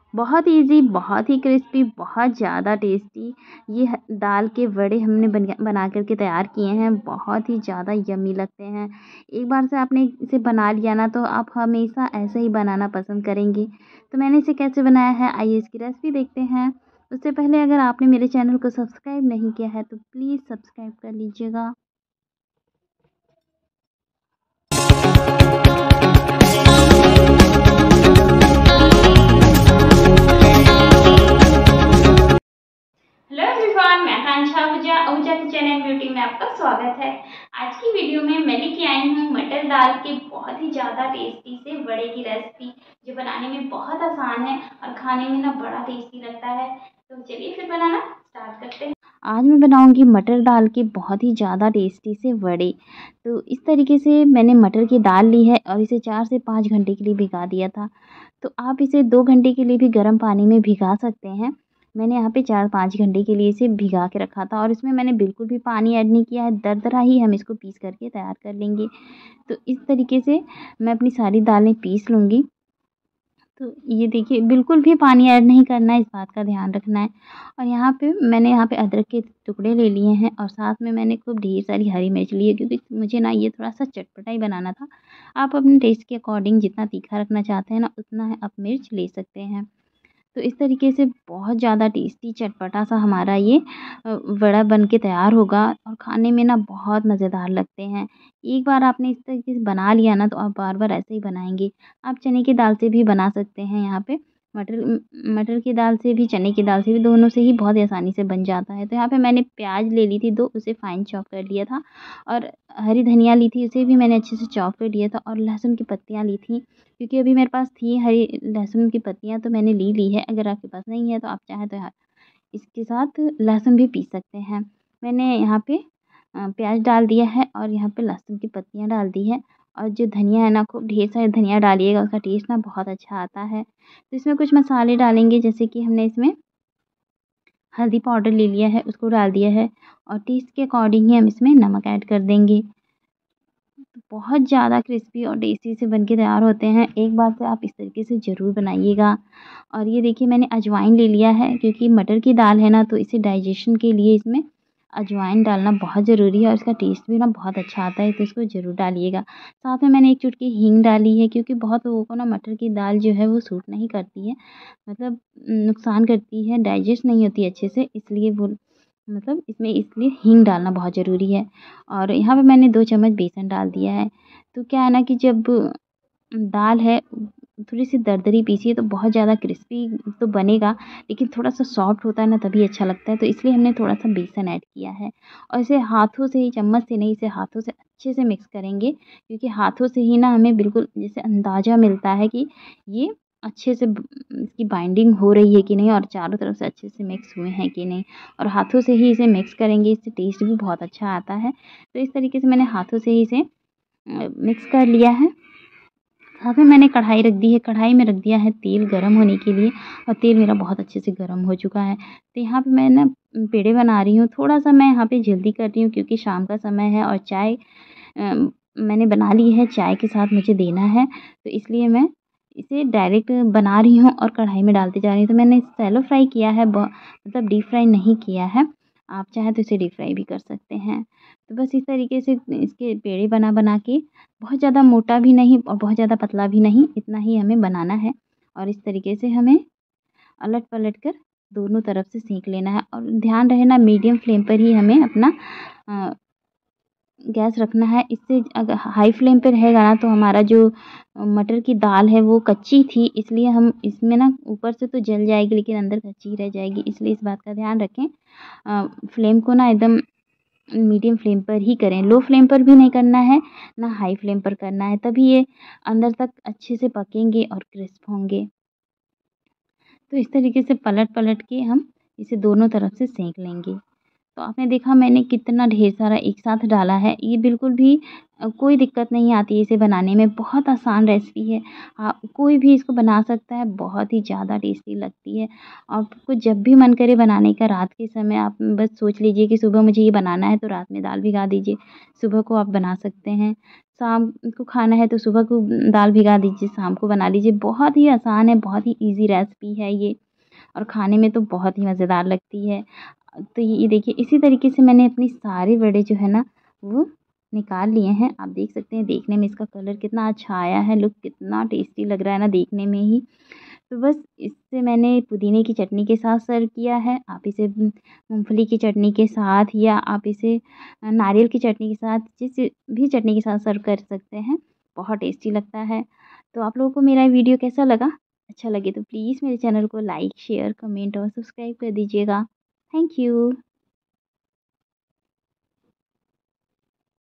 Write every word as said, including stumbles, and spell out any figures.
बहुत इजी, बहुत ही क्रिस्पी, बहुत ज़्यादा टेस्टी ये ह- दाल के वड़े हमने बन बना करके तैयार किए हैं। बहुत ही ज़्यादा यम्मी लगते हैं। एक बार से आपने इसे बना लिया ना तो आप हमेशा ऐसे ही बनाना पसंद करेंगे। तो मैंने इसे कैसे बनाया है, आइए इसकी रेसिपी देखते हैं। उससे पहले अगर आपने मेरे चैनल को सब्सक्राइब नहीं किया है तो प्लीज़ सब्सक्राइब कर लीजिएगा। हेलो एवरीवन, मैं Akanksha Ahuja Ahuja Kitchen and Beauty में आपका स्वागत है। आज की वीडियो में मैं लेके आई हूँ मटर दाल के बहुत ही ज़्यादा टेस्टी से वड़े की रेसिपी, जो बनाने में बहुत आसान है और खाने में ना बड़ा टेस्टी लगता है। तो चलिए फिर बनाना स्टार्ट करते हैं। आज मैं बनाऊंगी मटर दाल के बहुत ही ज़्यादा टेस्टी से वड़े। तो इस तरीके से मैंने मटर की दाल ली है और इसे चार से पाँच घंटे के लिए भिगा दिया था। तो आप इसे दो घंटे के लिए भी गर्म पानी में भिगा सकते हैं। मैंने यहाँ पे चार पाँच घंटे के लिए इसे भिगा के रखा था और इसमें मैंने बिल्कुल भी पानी ऐड नहीं किया है। दरदरा ही हम इसको पीस करके तैयार कर लेंगे। तो इस तरीके से मैं अपनी सारी दालें पीस लूँगी। तो ये देखिए, बिल्कुल भी पानी ऐड नहीं करना है, इस बात का ध्यान रखना है। और यहाँ पे मैंने यहाँ पे अदरक के टुकड़े ले लिए हैं और साथ में मैंने खूब ढेर सारी हरी मिर्च ली है, क्योंकि मुझे ना ये थोड़ा सा चटपटा ही बनाना था। आप अपने टेस्ट के अकॉर्डिंग जितना तीखा रखना चाहते हैं ना उतना आप मिर्च ले सकते हैं। तो इस तरीके से बहुत ज़्यादा टेस्टी चटपटा सा हमारा ये अ, वड़ा बन के तैयार होगा और खाने में ना बहुत मज़ेदार लगते हैं। एक बार आपने इस तरीके से बना लिया ना तो आप बार-बार ऐसे ही बनाएँगे। आप चने की दाल से भी बना सकते हैं यहाँ पे। मटर उम, मटर की दाल से भी, चने की दाल से भी, दोनों से ही बहुत ही आसानी से बन जाता है। तो यहाँ पे मैंने प्याज़ ले ली थी दो, उसे फाइन चॉप कर लिया था और हरी धनिया ली थी, उसे भी मैंने अच्छे से चॉप कर लिया था और लहसुन की पत्तियाँ ली थी। क्योंकि अभी मेरे पास थी हरी लहसुन की पत्तियाँ तो मैंने ले ली है। अगर आपके पास नहीं है तो आप चाहें तो ह इसके साथ लहसुन भी पीस सकते हैं। मैंने यहाँ पे अ, प्याज़ डाल दिया है और यहाँ पे लहसुन की पत्तियाँ डाल दी है और जो धनिया है ना, खूब ढेर सारी धनिया डालिएगा, उसका टेस्ट ना बहुत अच्छा आता है। तो इसमें कुछ मसाले डालेंगे, जैसे कि हमने इसमें हल्दी पाउडर ले लिया है, उसको डाल दिया है और टेस्ट के अकॉर्डिंग ही हम इसमें नमक ऐड कर देंगे। बहुत ज़्यादा क्रिस्पी और टेस्टी से बन के तैयार होते हैं। एक बार से आप इस तरीके से ज़रूर बनाइएगा। और ये देखिए, मैंने अजवाइन ले लिया है, क्योंकि मटर की दाल है ना तो इसे डाइजेशन के लिए इसमें अजवाइन डालना बहुत ज़रूरी है और इसका टेस्ट भी ना बहुत अच्छा आता है, तो इसको ज़रूर डालिएगा। साथ में मैंने एक चुटकी हींग डाली है, क्योंकि बहुत लोगों को ना मटर की दाल जो है वो सूट नहीं करती है, मतलब नुकसान करती है, डाइजेस्ट नहीं होती अच्छे से, इसलिए वो मतलब इसमें इसलिए हींग डालना बहुत ज़रूरी है। और यहाँ पे मैंने दो चम्मच बेसन डाल दिया है। तो क्या है ना कि जब दाल है थोड़ी-सी दरदरी पीसी है तो बहुत ज़्यादा क्रिस्पी तो बनेगा, लेकिन थोड़ा-सा सॉफ्ट होता है ना तभी अच्छा लगता है, तो इसलिए हमने थोड़ा-सा बेसन ऐड किया है। और इसे हाथों से ही, चम्मच से नहीं, इसे हाथों से अच्छे से मिक्स करेंगे, क्योंकि हाथों से ही ना हमें बिल्कुल जैसे अंदाज़ा मिलता है कि ये अच्छे से ब इसकी बाइंडिंग हो रही है कि नहीं और चारों तरफ से अच्छे से मिक्स हुए हैं कि नहीं। और हाथों से ही इसे मिक्स करेंगे, इससे टेस्ट भी बहुत अच्छा आता है। तो इस तरीके से मैंने हाथों से ही इसे अ, मिक्स कर लिया है। साथ में मैंने कढ़ाई रख दी है, कढ़ाई में रख दिया है तेल गरम होने के लिए और तेल मेरा बहुत अच्छे से गरम हो चुका है। तो यहाँ पे मैं ना पेड़े बना रही हूँ। थोड़ा-सा मैं यहाँ पे जल्दी कर रही हूँ, क्योंकि शाम का समय है और चाय अ, मैंने बना ली है, चाय के साथ मुझे देना है, तो इसलिए मैं इसे डायरेक्ट बना रही हूँ और कढ़ाई में डालती जा रही हूँ। तो मैंने शैलो फ्राई किया है, ब मतलब डीप फ्राई नहीं किया है। आप चाहें तो इसे डीप फ्राई भी कर सकते हैं। तो बस इस तरीके से इसके पेड़े बना-बना के, बहुत ज़्यादा मोटा भी नहीं और बहुत ज़्यादा पतला भी नहीं, इतना ही हमें बनाना है। और इस तरीके से हमें अलट-पलट कर दोनों तरफ से सेंक लेना है और ध्यान रहे ना, मीडियम फ्लेम पर ही हमें अपना अ, गैस रखना है। इससे अगर हाई फ्लेम पे रहेगा ना तो हमारा जो मटर की दाल है वो कच्ची थी, इसलिए हम इसमें ना ऊपर से तो जल जाएगी लेकिन अंदर कच्ची ही रह जाएगी, इसलिए इस बात का ध्यान रखें। अ, फ्लेम को ना एकदम मीडियम फ्लेम पर ही करें, लो फ्लेम पर भी नहीं करना है, ना हाई फ्लेम पर करना है, तभी ये अंदर तक अच्छे से पकेंगे और क्रिस्प होंगे। तो इस तरीके से पलट-पलट के हम इसे दोनों तरफ से सेंक लेंगे। तो आपने देखा मैंने कितना ढेर सारा एक साथ डाला है। ये बिल्कुल भी अ, कोई दिक्कत नहीं आती है इसे बनाने में, बहुत आसान रेसिपी है। आप कोई भी इसको बना सकता है, बहुत ही ज़्यादा टेस्टी लगती है। आपको जब भी मन करे बनाने का रात के समय आप बस सोच लीजिए कि सुबह मुझे ये बनाना है, तो रात में दाल भिगा दीजिए, सुबह को आप बना सकते हैं। शाम को खाना है तो सुबह को दाल भिगा दीजिए, शाम को बना लीजिए। बहुत ही आसान है, बहुत ही ईज़ी रेसिपी है ये, और खाने में तो बहुत ही मज़ेदार लगती है। तो ये देखिए इसी तरीके से मैंने अपनी सारे वड़े जो है ना वो निकाल लिए हैं। आप देख सकते हैं देखने में इसका कलर कितना अच्छा आया है, लुक कितना टेस्टी लग रहा है ना देखने में ही। तो बस इससे मैंने पुदीने की चटनी के साथ सर्व किया है। आप इसे उम, मूँगफली की चटनी के साथ, या आप इसे अ, नारियल की चटनी के साथ, जिस भी चटनी के साथ सर्व कर सकते हैं। बहुत टेस्टी लगता है। तो आप लोगों को मेरा वीडियो कैसा लगा? अच्छा लगे तो प्लीज़ मेरे चैनल को लाइक, शेयर, कमेंट और सब्सक्राइब कर दीजिएगा। Thank you.